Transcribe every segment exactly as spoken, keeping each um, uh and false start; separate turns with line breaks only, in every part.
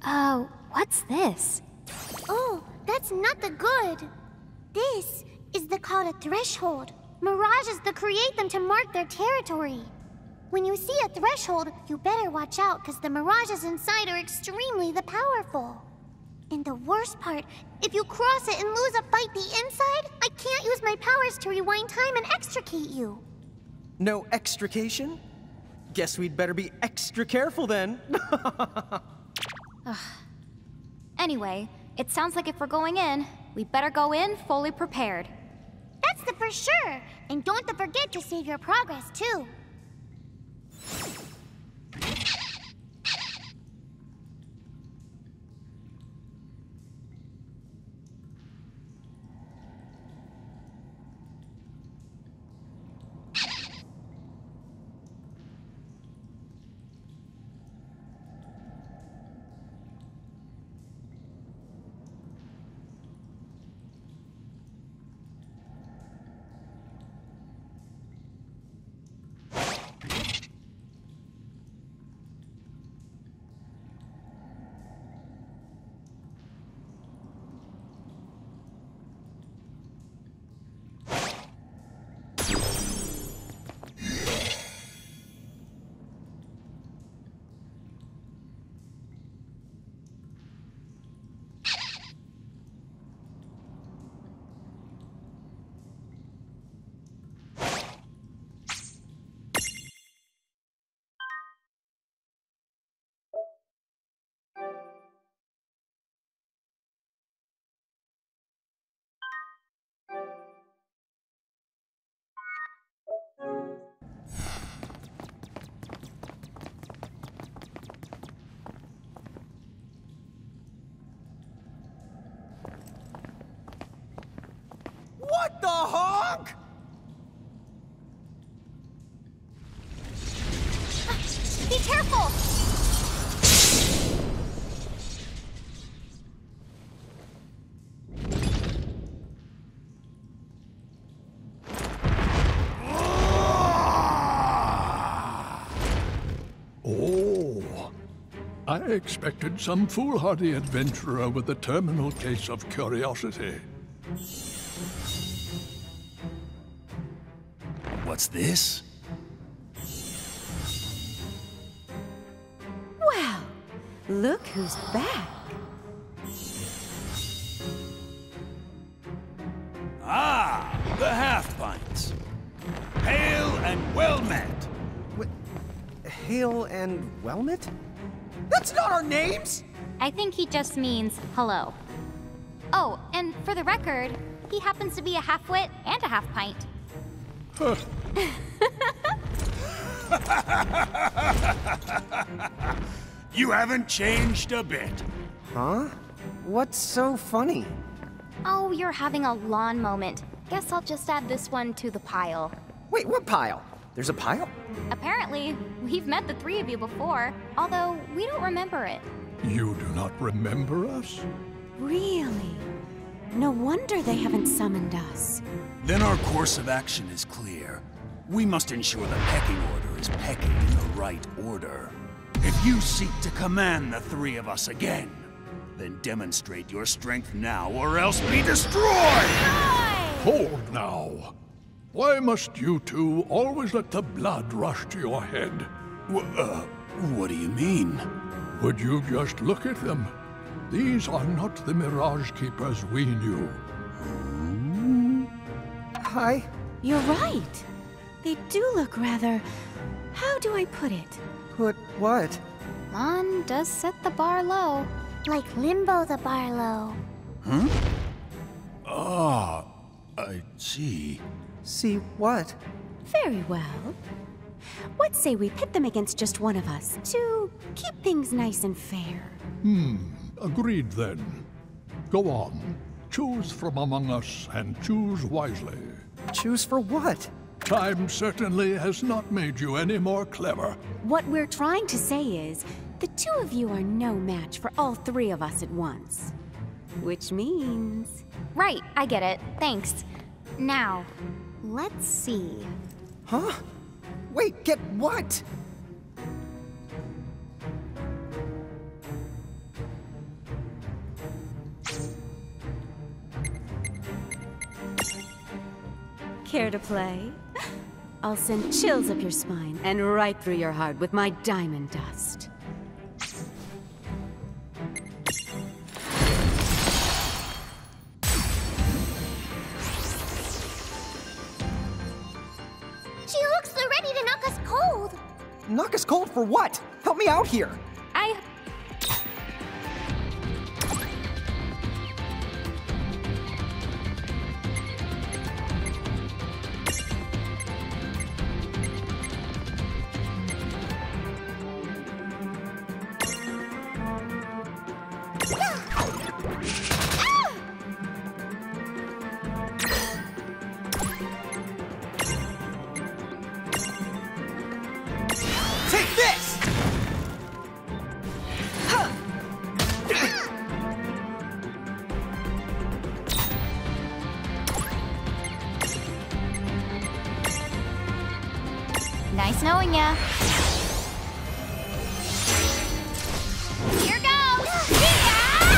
Oh, what's this?
Oh, that's not the good. This is the called a threshold. Mirages that create them to mark their territory. When you see a threshold, you better watch out because the mirages inside are extremely the powerful. And the worst part, if you cross it and lose a fight the inside, I can't use my powers to rewind time and extricate you.
No extrication? Guess we'd better be extra careful then.
Anyway, it sounds like if we're going in, we better go in fully prepared.
That's the for sure. And don't forget to save your progress, too.
What the honk?
Be careful!
Oh, I expected some foolhardy adventurer with a terminal case of curiosity.
What's this?
Well, look who's back.
Ah, the half-pints. Hail and well met.
What? Hail and Wellmet? That's not our names!
I think he just means hello. Oh, and for the record, he happens to be a half-wit and a half-pint.
Huh.
You haven't changed a bit.
Huh? What's so funny?
Oh, you're having a lawn moment. Guess I'll just add this one to the pile.
Wait, what pile? There's a pile?
Apparently, we've met the three of you before, although we don't remember it.
You do not remember us?
Really? No wonder they haven't summoned us.
Then our course of action is clear. We must ensure the pecking order is pecking in the right order. If you seek to command the three of us again, then demonstrate your strength now or else be destroyed!
Hold now. Why must you two always let the blood rush to your head?
Wh uh, what do you mean?
Would you just look at them? These are not the Mirage Keepers we knew.
Hi.
You're right. They do look rather... how do I put it?
Put what?
Mon does set the bar low.
Like Limbo the Barlow.
Huh? Ah, I see.
See what?
Very well. What say we pit them against just one of us, to keep things nice and fair?
Hmm, agreed then. Go on. Choose from among us and choose wisely.
Choose for what?
Time certainly has not made you any more clever.
What we're trying to say is, the two of you are no match for all three of us at once. Which means...
Right, I get it. Thanks. Now, let's see.
Huh? Wait, get what?
Care to play? I'll send chills up your spine and right through your heart with my diamond dust.
She looks so ready to knock us cold.
Knock us cold for what? Help me out here.
I...
Take this!
Nice knowing ya. Here goes! Yeah!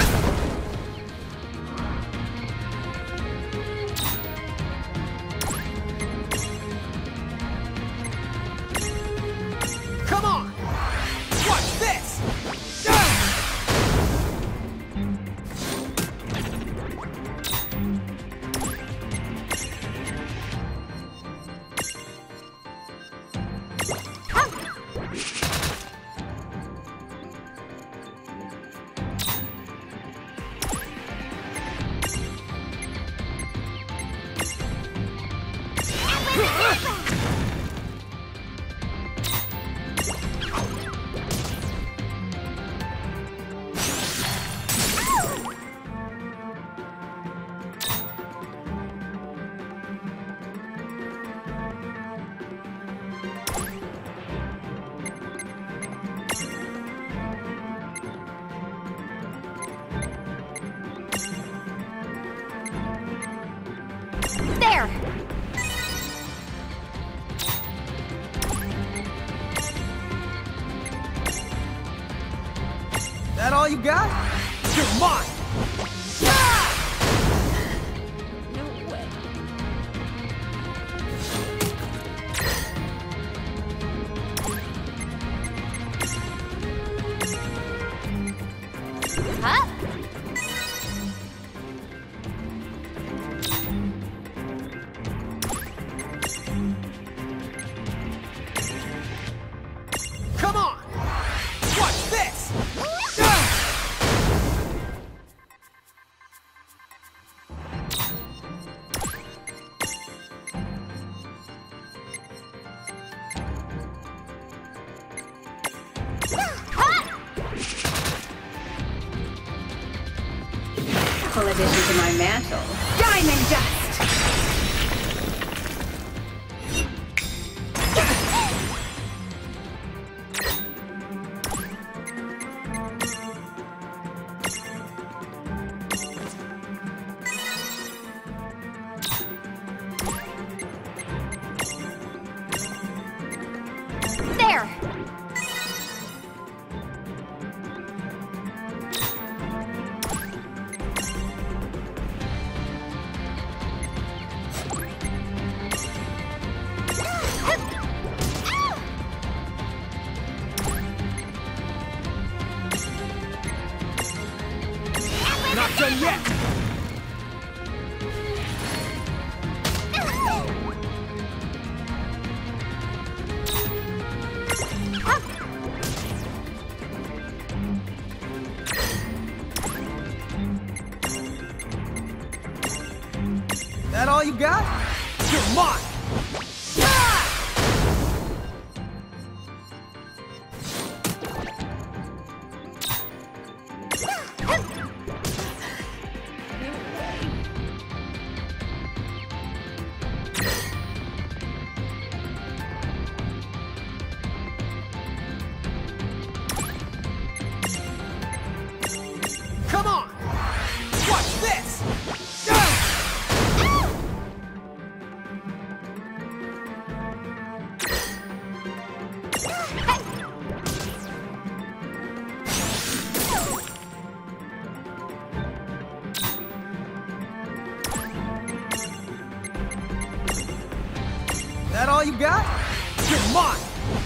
Come on! Watch this!
There!
That all you got? You're mine!
No way.
Huh?
Come on! Watch this!
Full addition to my mantle. Diamond dust!
There!
Not done yet! That all you got? You're mine! Come on! Watch this! you got? You're mine!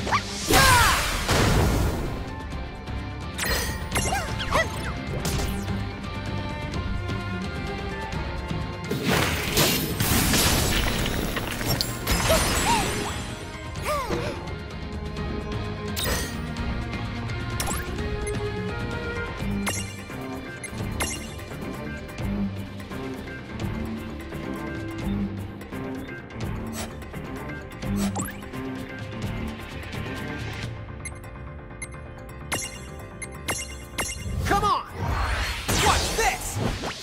Come on! Watch this!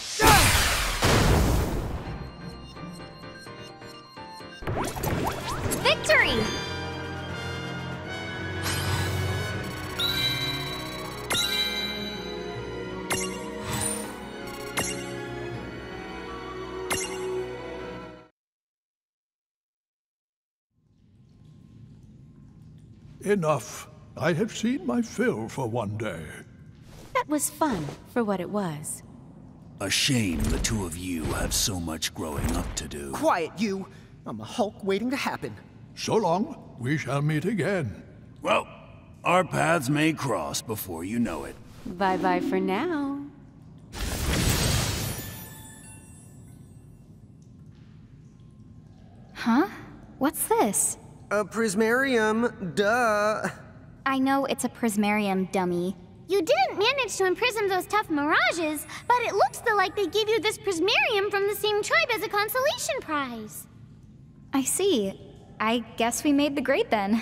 Victory!
Enough. I have seen my fill for one day.
That was fun, for what it was.
A shame the two of you have so much growing up to do.
Quiet, you! I'm a Hulk waiting to happen.
So long, we shall meet again.
Well, our paths may cross before you know it.
Bye-bye for now.
Huh? What's this?
A prismarium, duh.
I know it's a prismarium, dummy.
You didn't manage to imprison those tough mirages, but it looks though like they gave you this prismarium from the same tribe as a consolation prize.
I see. I guess we made the grade then.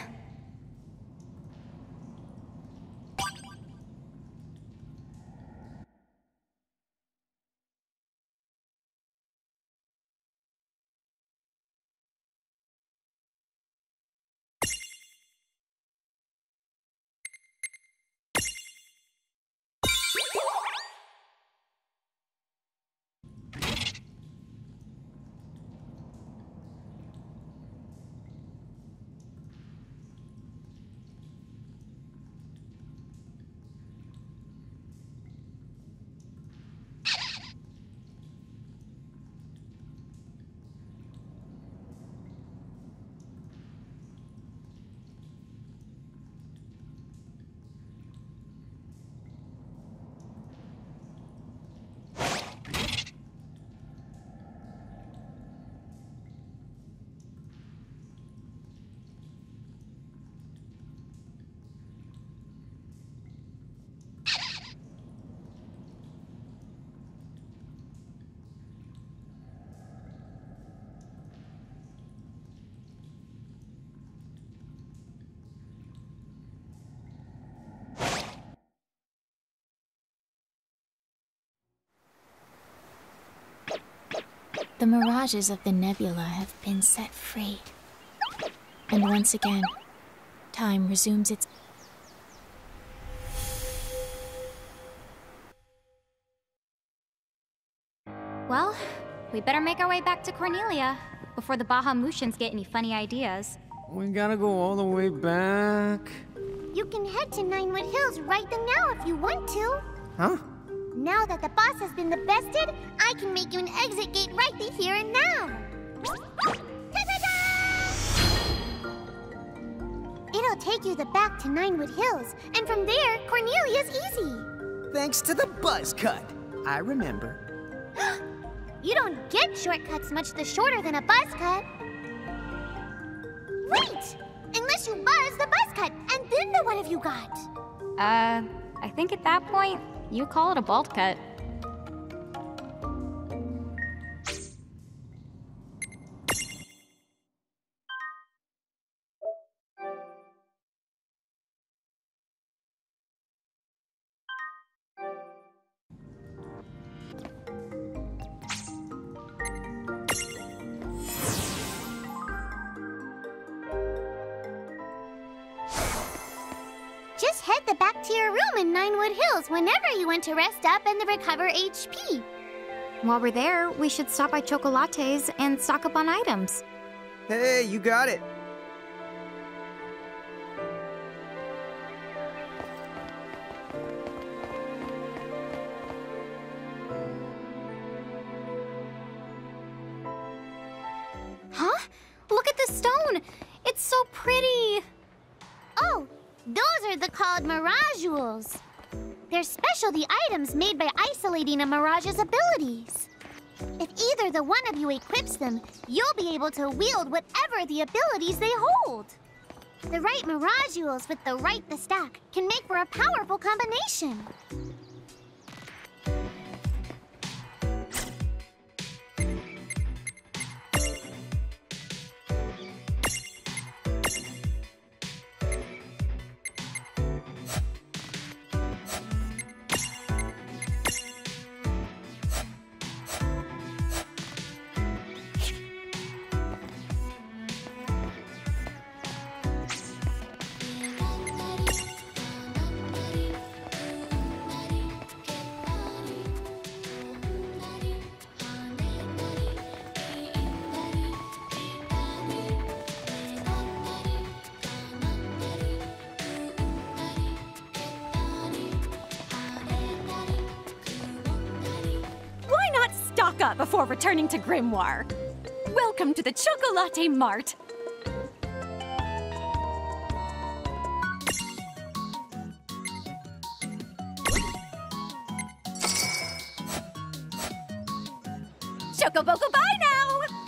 The mirages of the nebula have been set free. And once again, time resumes its...
Well, we better make our way back to Cornelia before the Bahamutians get any funny ideas.
We gotta go all the way back.
You can head to Ninewood Hills right then now if you want to.
Huh?
Now that the boss has been the bested, I can make you an exit gate right the here and now. Ta-ta-da! It'll take you the back to Ninewood Hills, and from there, Cornelia's easy.
Thanks to the buzz cut. I remember.
You don't get shortcuts much the shorter than a buzz cut. Wait! Unless you buzz the buzz cut, and then the what have you got?
Uh, I think at that point, you call it a bolt cut.
Just head the back to your room in Ninewood Hills whenever you want to rest up and recover H P.
While we're there, we should stop by Chocolates and stock up on items.
Hey, you got it.
Huh? Look at the stone! It's pretty!
Oh, those are the called Mirajules. They're specialty items made by isolating a Mirage's abilities. If either the one of you equips them, you'll be able to wield whatever the abilities they hold. The right Mirajules with the right the stack can make for a powerful combination.
Stock up before returning to Grimoire. Welcome to the Chocolate Mart. Chocoboco, bye now!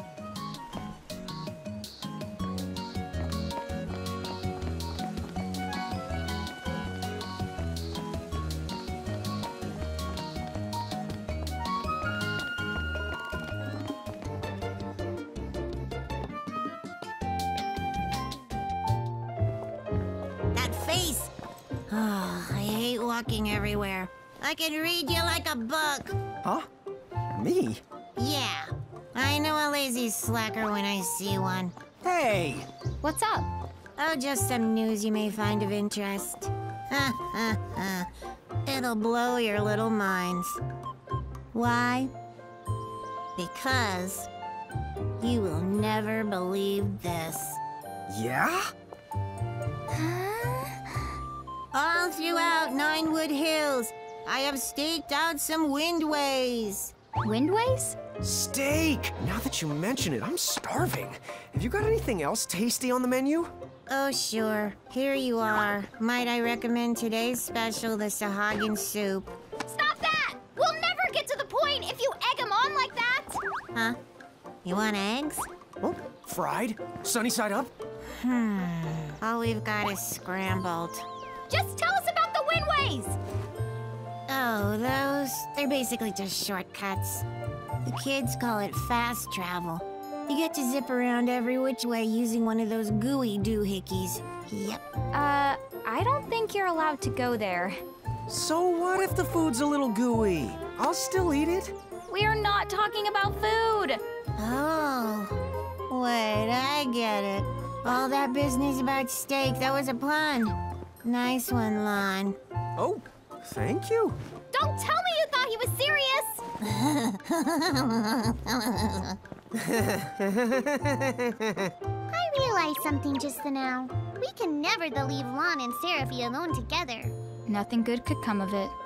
Face. Oh, I hate walking everywhere. I can read you like a book.
Huh? Me?
Yeah. I know a lazy slacker when I see one.
Hey!
What's up?
Oh, just some news you may find of interest. It'll blow your little minds. Why? Because you will never believe this.
Yeah?
All throughout Ninewood Hills, I have staked out some windways.
Windways?
Steak! Now that you mention it, I'm starving. Have you got anything else tasty on the menu?
Oh, sure. Here you are. Might I recommend today's special, the Sahagin soup?
Stop that! We'll never get to the point if you egg them on like that!
Huh? You want eggs?
Oh, fried? Sunny side up?
Hmm. All we've got is scrambled.
Just tell us about the Windways!
Oh, those? They're basically just shortcuts. The kids call it fast travel. You get to zip around every which way using one of those gooey doohickeys. Yep.
Uh, I don't think you're allowed to go there.
So what if the food's a little gooey? I'll still eat it.
We are not talking about food!
Oh. Wait, I get it. All that business about steak, that was a pun. Nice one, Lon.
Oh, thank you.
Don't tell me you thought he was serious!
I realized something just now. We can never leave Lon and Seraphy alone together.
Nothing good could come of it.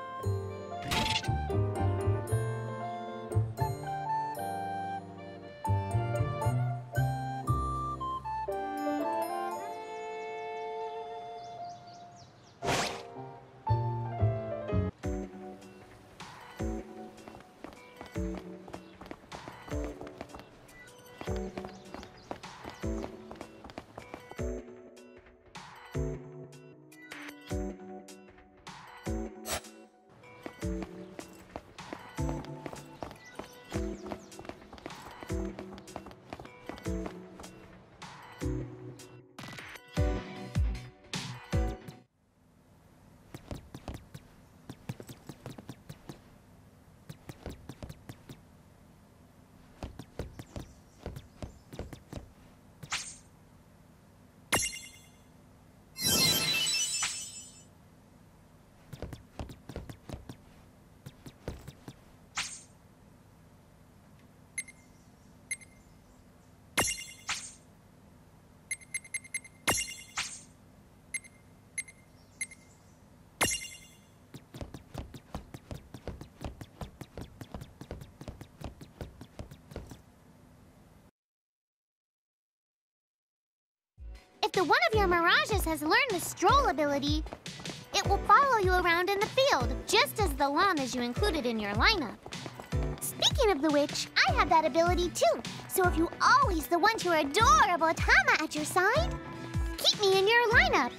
After one of your Mirages has learned the stroll ability, it will follow you around in the field, just as the llamas you included in your lineup. Speaking of the which, I have that ability too. So if you always the want your adorable Tama at your side, keep me in your lineup.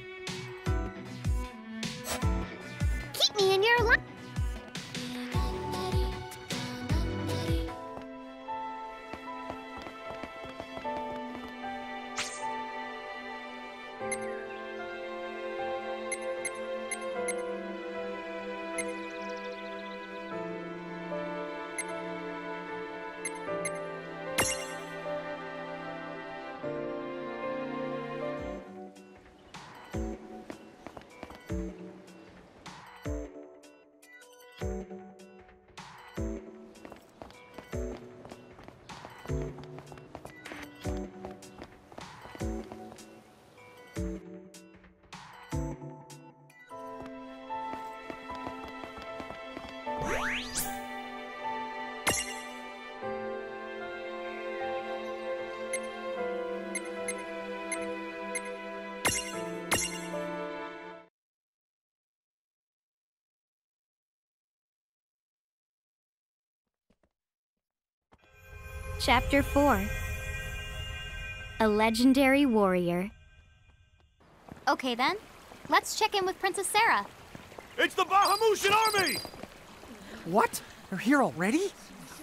Keep me in your lineup.
Chapter four. A Legendary Warrior. Okay then, let's check in with Princess Sarah.
It's the Bahamutian army!
What? They're here already?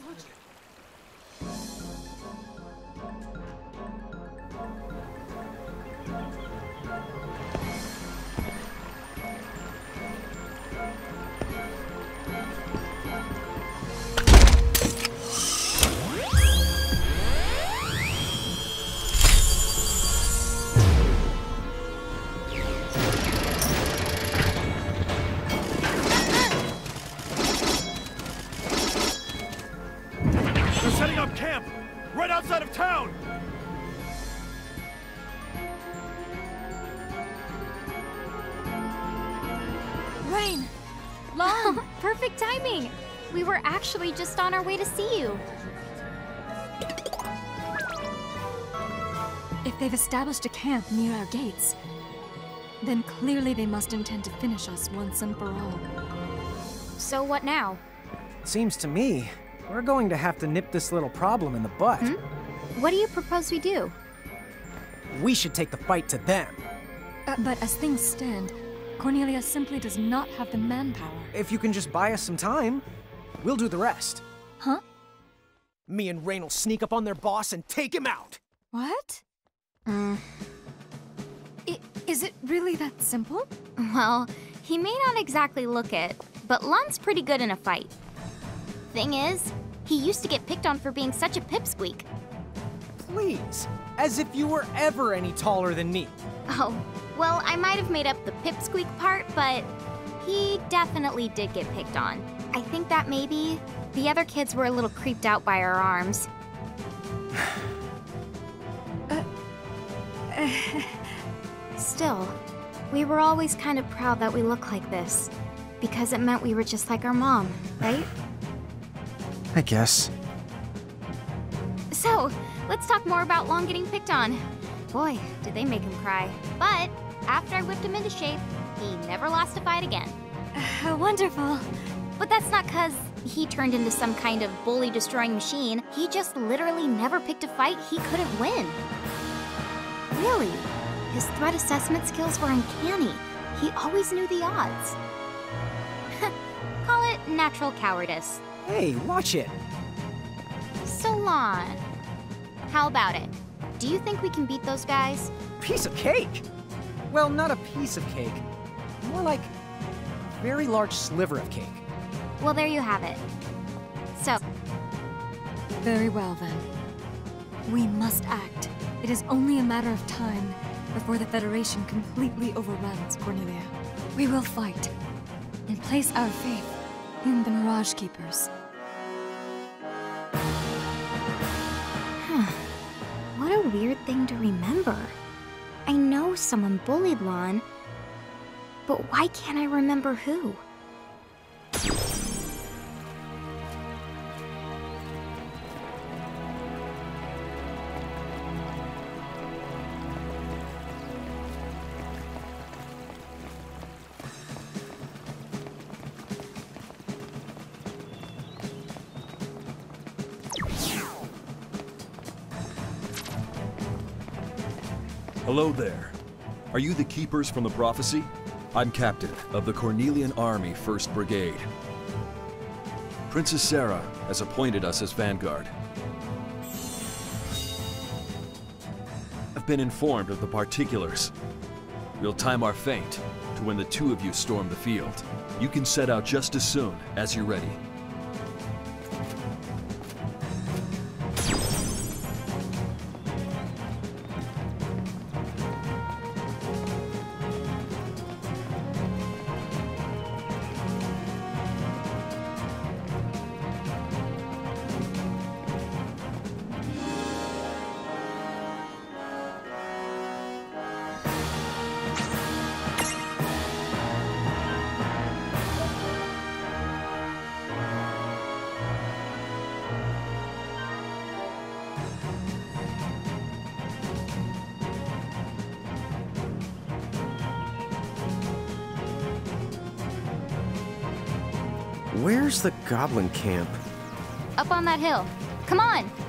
Setting up camp right outside of town!
Rain! Long! Perfect timing! We were actually just on our way to see you.
If they've established a camp near our gates, then clearly they must intend to finish us once and for all.
So what now?
Seems to me we're going to have to nip this little problem in the bud.
Hmm? What do you propose we do?
We should take the fight to them.
Uh, but as things stand, Cornelia simply does not have the manpower.
If you can just buy us some time, we'll do the rest.
Huh?
Me and Rain will sneak up on their boss and take him out.
What?
Mm.
I, is it really that simple?
Well, he may not exactly look it, but Lun's pretty good in a fight. Thing is, he used to get picked on for being such a pipsqueak.
Please, as if you were ever any taller than me.
Oh, well, I might have made up the pipsqueak part, but he definitely did get picked on. I think that maybe the other kids were a little creeped out by our arms.
uh, uh,
Still, we were always kind of proud that we look like this, because it meant we were just like our mom, right?
I guess.
So, let's talk more about Long getting picked on. Boy, did they make him cry. But after I whipped him into shape, he never lost a fight again.
Uh, wonderful.
But that's not because he turned into some kind of bully-destroying machine. He just literally never picked a fight he couldn't win. Really, his threat assessment skills were uncanny. He always knew the odds. Call it natural cowardice.
Hey, watch it.
So, Lon, how about it? Do you think we can beat those guys?
Piece of cake? Well, not a piece of cake. More like a very large sliver of cake.
Well, there you have it. So...
Very well, then. We must act. It is only a matter of time before the Federation completely overruns Cornelia. We will fight and place our faith in the Mirage Keepers.
Huh. What a weird thing to remember. I know someone bullied Lon, but why can't I remember who?
Hello there. Are you the Keepers from the Prophecy? I'm Captain of the Cornelian Army First Brigade. Princess Sarah has appointed us as Vanguard. I've been informed of the particulars. We'll time our feint to when the two of you storm the field. You can set out just as soon as you're ready.
Where's the goblin camp?
Up on that hill. Come on!